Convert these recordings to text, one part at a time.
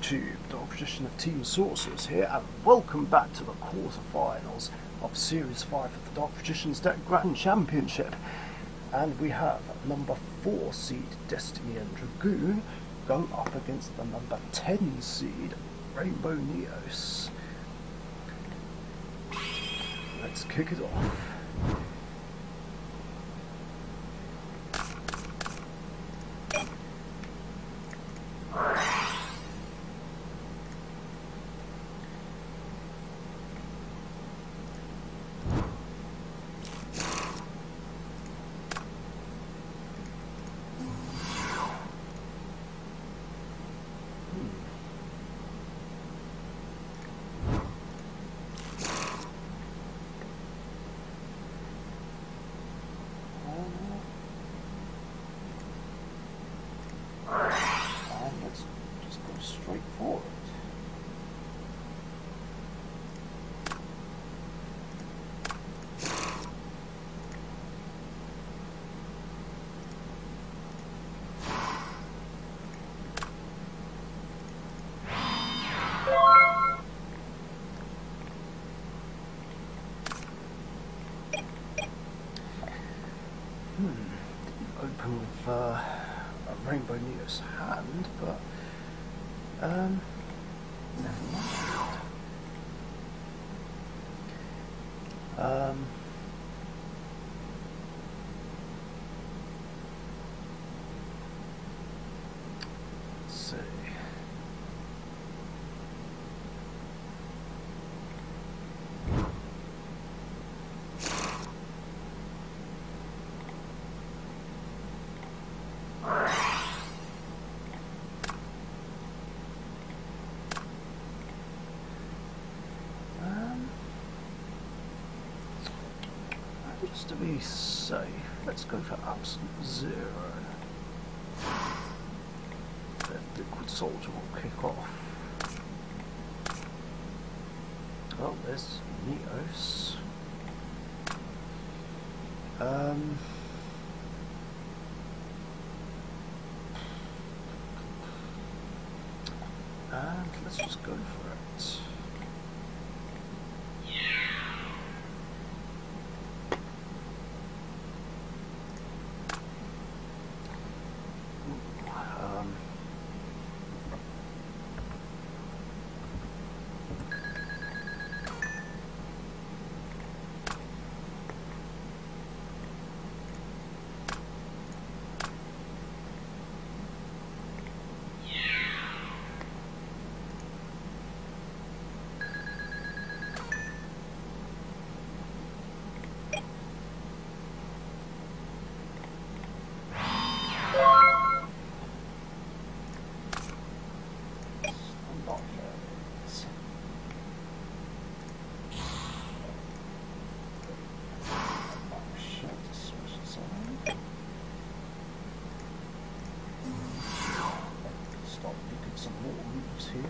YouTube, Dark Tradition of Team Sorcerers here, and welcome back to the quarterfinals of Series 5 of the Dark Traditions Deck Grand Championship. And we have number 4 seed Destiny and Dragoon going up against the number 10 seed Rainbow Neos. Let's kick it off. Straightforward. Didn't open with a Rainbow Neos hand, but never mind. Let's see. Just to be safe, let's go for Absolute Zero. Then Liquid Soldier will kick off. Oh, there's Neos. And let's just go for it. Some more moves here.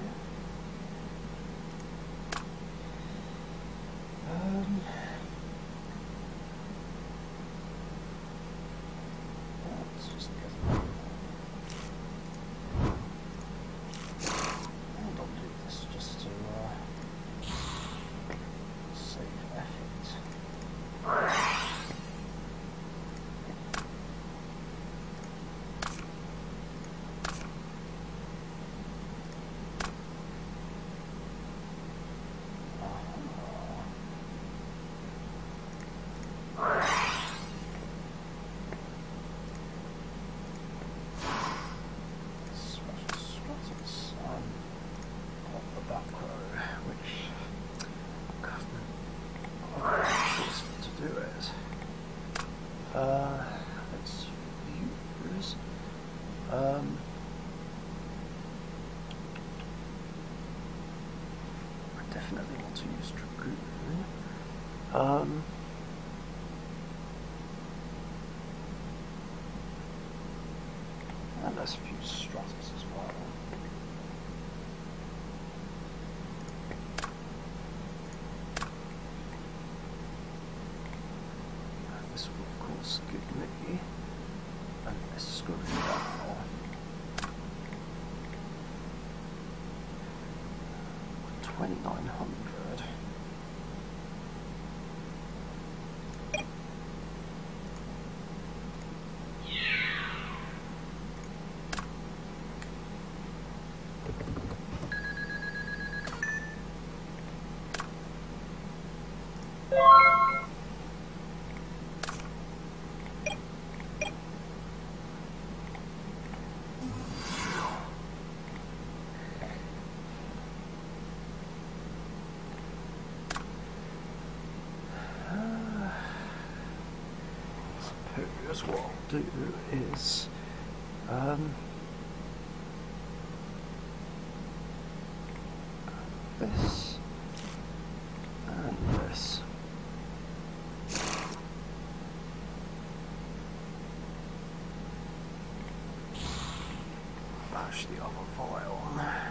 Let's just get it. And I'll do this just to save effort. Let's view this. I definitely want to use Dragoon. And let's view Stratus as well. This will of course give me an escort now. 2900. Suppose what I'll do is this and this. Bash the other file on there.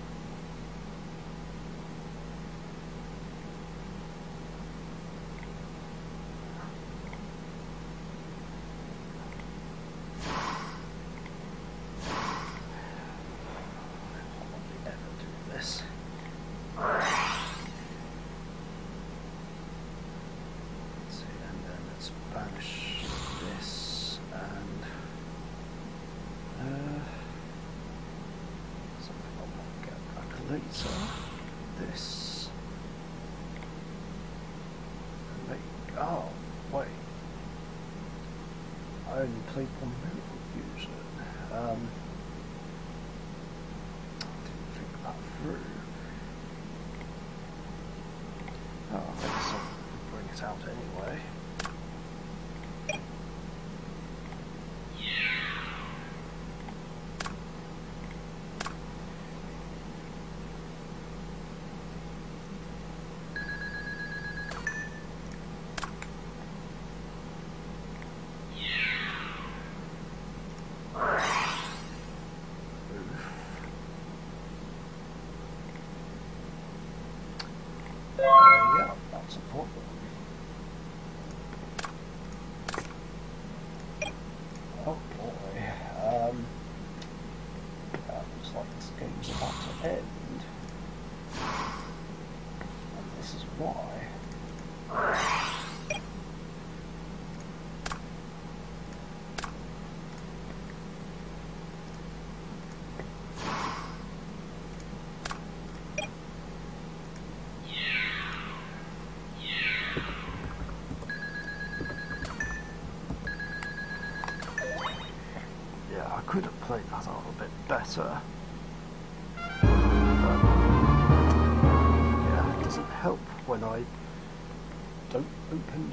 Banish this and something I might get back later. This. Oh, wait. I only played one Miracle Fusion. Didn't think that through. Oh, I guess I'll bring it out anyway. Yeah, that's a problem. Oh boy. Looks like this game's about to end. And this is why. I could have played that a little bit better. But, yeah, it doesn't help when I don't open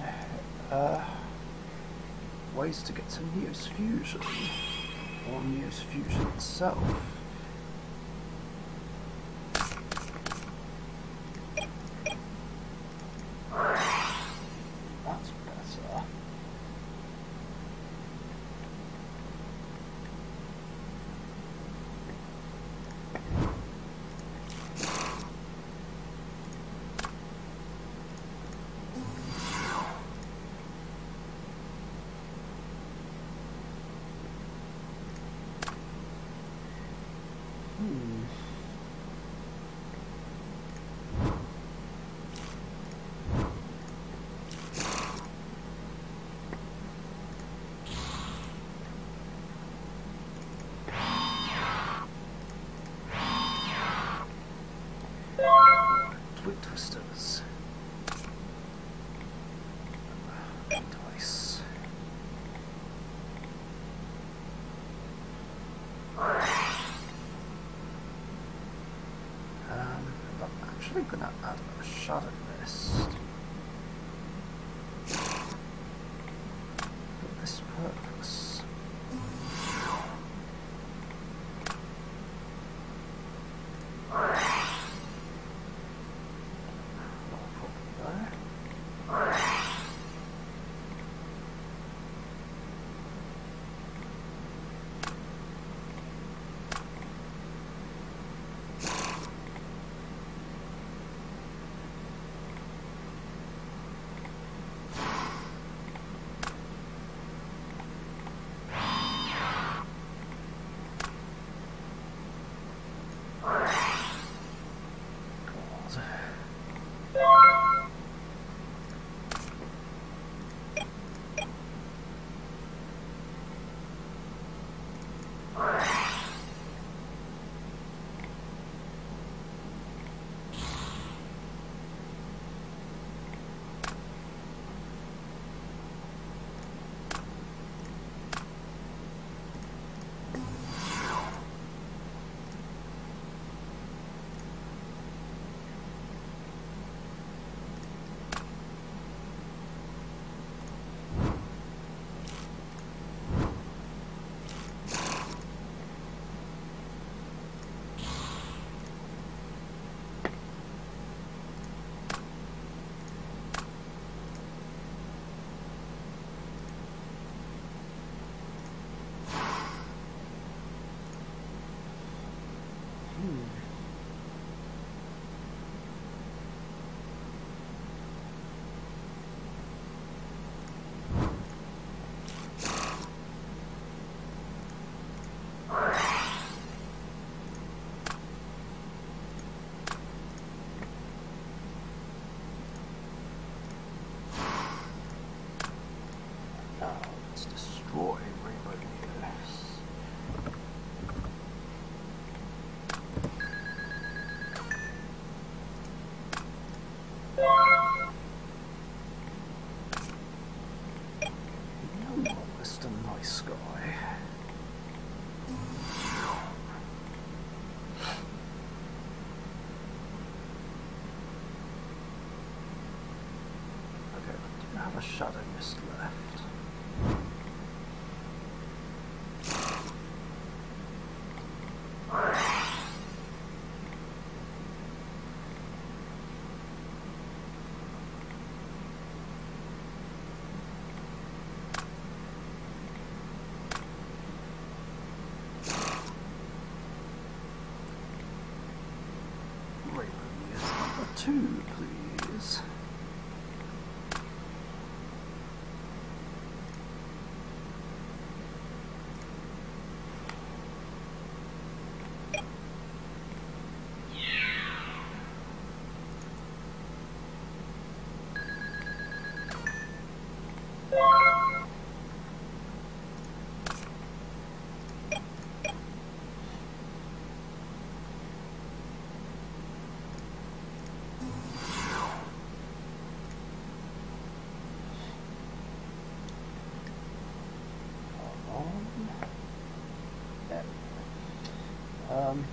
ways to get to Neos Fusion or Neos Fusion itself. That's better. Twig Twisters. Dice. I'm actually going to add a shadow mist for this purpose. Let's destroy Rainbow Neos. No, Mr. Nice Guy. Okay, I do have a Shadow Mist left. Rainbow Neos number 2, please. Um,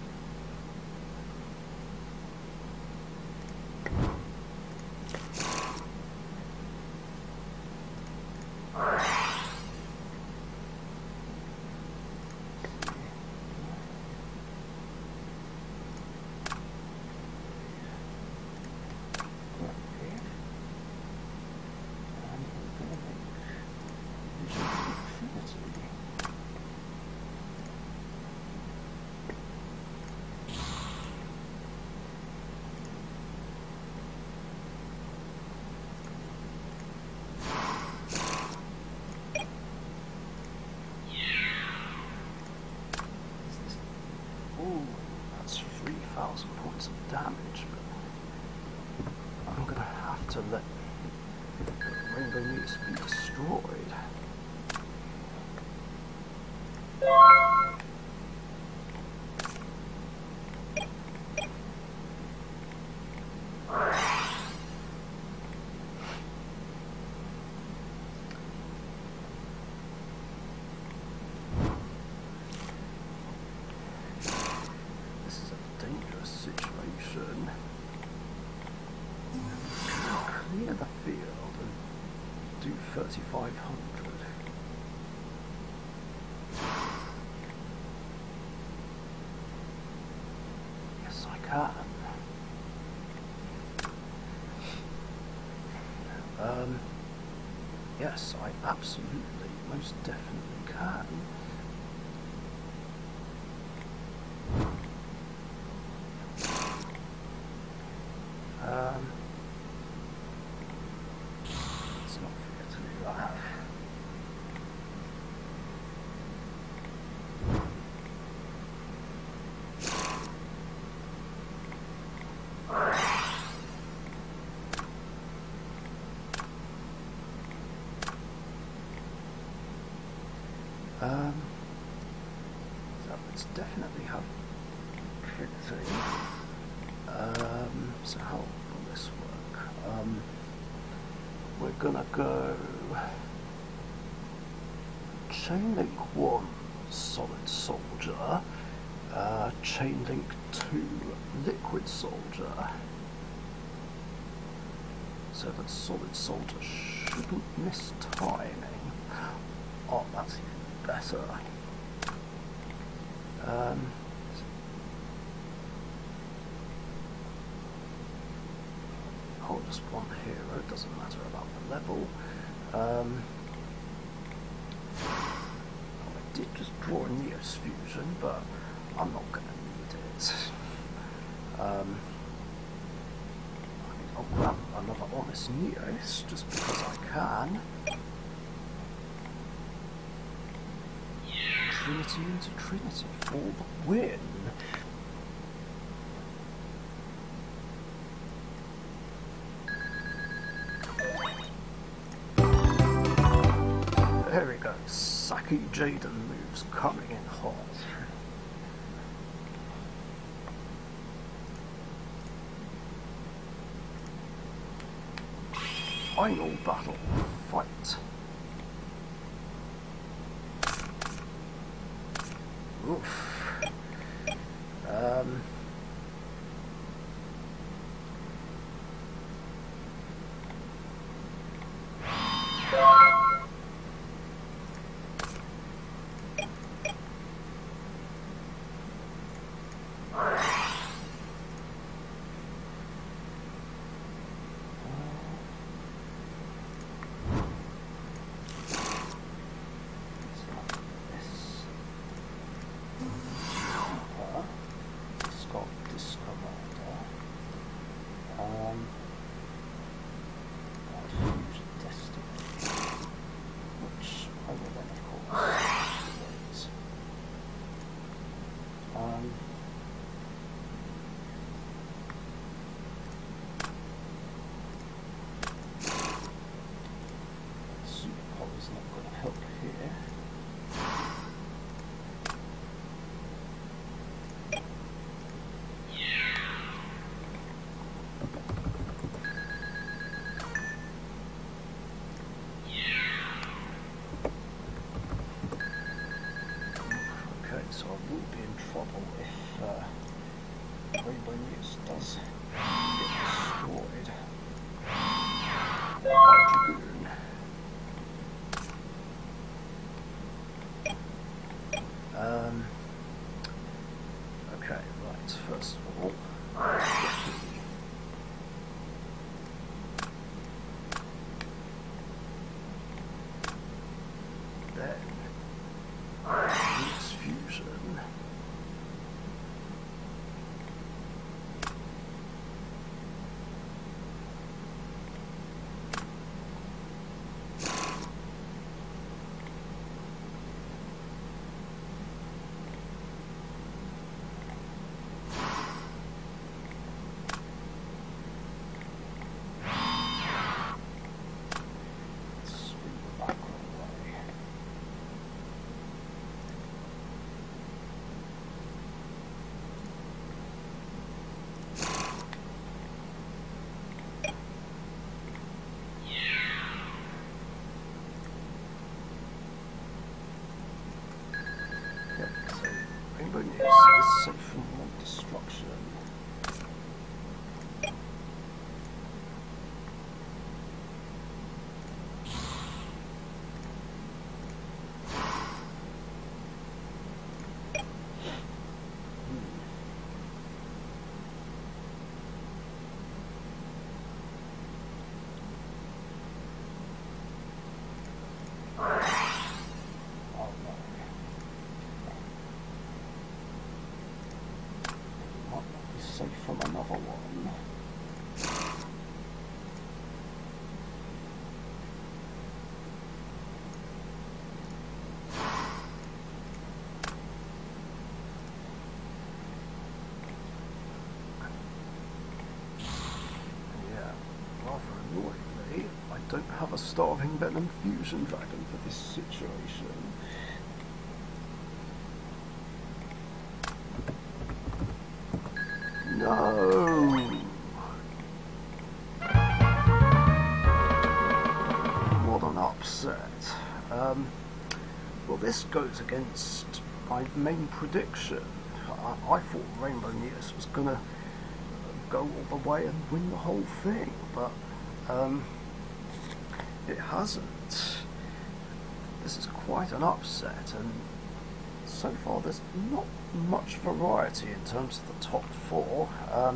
ooh, that's 3,000 points of damage, but I'm gonna have to let Rainbow Neos be destroyed. This is a dangerous situation. Clear the field and do 3,500. Yes, I can. Yes, I absolutely, most definitely can. Let's not forget to do that. So let's definitely have Trinity. So how will this work? We're gonna go Chain Link 1 Solid Soldier, Chain Link 2 Liquid Soldier, so that Solid Soldier shouldn't miss timing. Oh, that's even better. Hold just one hero, doesn't matter about the level. Oh, I did just draw a Neos Fusion, but I'm not going to need it. I'll grab another Honest Neos just because I can. Trinity into Trinity for the win. Very Saki Jaden moves coming in hot. Final battle, fight. Oof. So I will be in trouble if Rainbow News does get destroyed by Dragoon. Okay, right, first of all, then Mix Fusion. Rainbow News is safe from all destruction. Safe from another one. Yeah, rather annoyingly, I don't have a Starving Venom Fusion Dragon for this situation. No! What an upset. Well, this goes against my main prediction. I thought Rainbow Neos was going to go all the way and win the whole thing, but it hasn't. This is quite an upset, and so far there's not much variety in terms of the top four.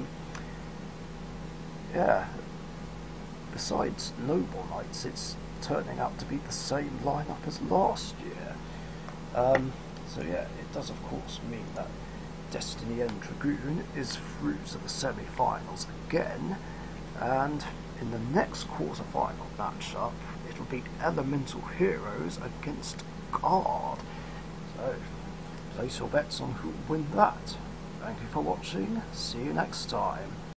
Yeah, besides Noble Knights, it's turning out to be the same lineup as last year. So yeah, it does of course mean that Destiny End Dragoon is through to the semi-finals again, and in the next quarter-final matchup it'll be Elemental Heroes against Guard. So place your bets on who will win that. Thank you for watching, see you next time.